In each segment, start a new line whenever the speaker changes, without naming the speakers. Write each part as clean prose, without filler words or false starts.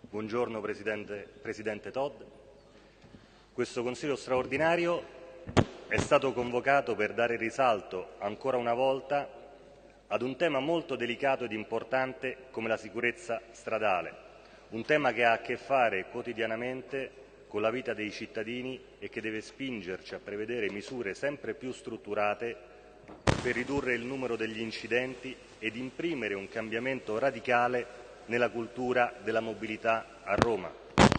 Buongiorno Presidente Todd. Questo Consiglio straordinario è stato convocato per dare risalto ancora una volta ad un tema molto delicato ed importante come la sicurezza stradale, un tema che ha a che fare quotidianamente con la vita dei cittadini e che deve spingerci a prevedere misure sempre più strutturate per ridurre il numero degli incidenti ed imprimere un cambiamento radicale nella cultura della mobilità a Roma.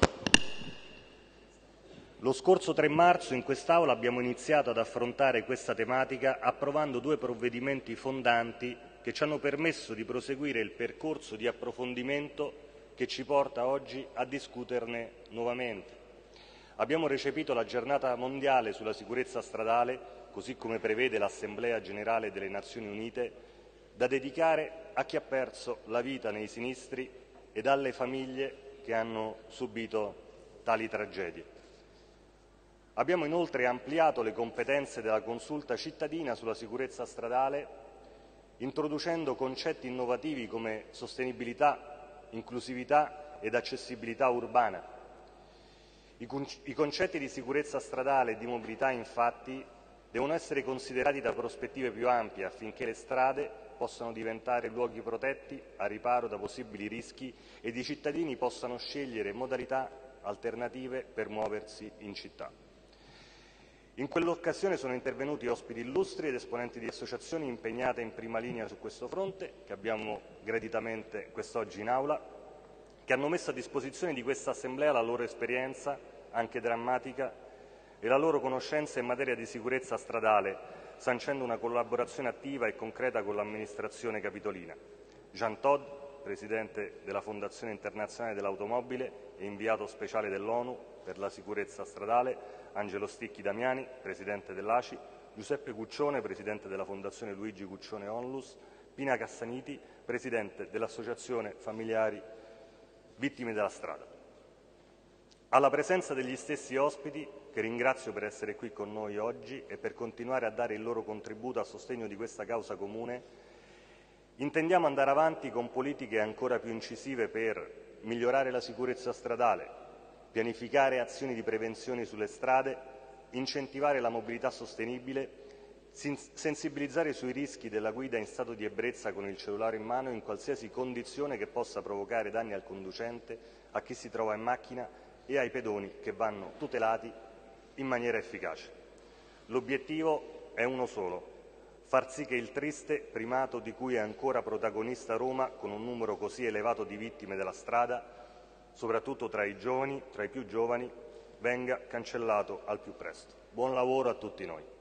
Lo scorso 3 marzo in quest'Aula abbiamo iniziato ad affrontare questa tematica approvando 2 provvedimenti fondanti che ci hanno permesso di proseguire il percorso di approfondimento che ci porta oggi a discuterne nuovamente. Abbiamo recepito la Giornata mondiale sulla sicurezza stradale, così come prevede l'Assemblea Generale delle Nazioni Unite, da dedicare a chi ha perso la vita nei sinistri ed alle famiglie che hanno subito tali tragedie. Abbiamo inoltre ampliato le competenze della consulta cittadina sulla sicurezza stradale, introducendo concetti innovativi come sostenibilità, inclusività ed accessibilità urbana. I concetti di sicurezza stradale e di mobilità, infatti, devono essere considerati da prospettive più ampie affinché le strade possano diventare luoghi protetti a riparo da possibili rischi ed i cittadini possano scegliere modalità alternative per muoversi in città. In quell'occasione sono intervenuti ospiti illustri ed esponenti di associazioni impegnate in prima linea su questo fronte, che abbiamo graditamente quest'oggi in Aula, che hanno messo a disposizione di questa Assemblea la loro esperienza, anche drammatica, e la loro conoscenza in materia di sicurezza stradale, sancendo una collaborazione attiva e concreta con l'amministrazione capitolina. Jean Todt, Presidente della Fondazione Internazionale dell'Automobile e inviato speciale dell'ONU per la sicurezza stradale, Angelo Sticchi Damiani, Presidente dell'ACI, Giuseppe Cuccione, Presidente della Fondazione Luigi Cuccione Onlus, Pina Cassaniti, Presidente dell'Associazione Familiari Vittime della Strada. Alla presenza degli stessi ospiti, che ringrazio per essere qui con noi oggi e per continuare a dare il loro contributo a sostegno di questa causa comune, intendiamo andare avanti con politiche ancora più incisive per migliorare la sicurezza stradale, pianificare azioni di prevenzione sulle strade, incentivare la mobilità sostenibile, sensibilizzare sui rischi della guida in stato di ebbrezza con il cellulare in mano in qualsiasi condizione che possa provocare danni al conducente, a chi si trova in macchina e ai pedoni, che vanno tutelati in maniera efficace. L'obiettivo è uno solo: far sì che il triste primato di cui è ancora protagonista Roma, con un numero così elevato di vittime della strada, soprattutto tra i giovani, tra i più giovani, venga cancellato al più presto. Buon lavoro a tutti noi.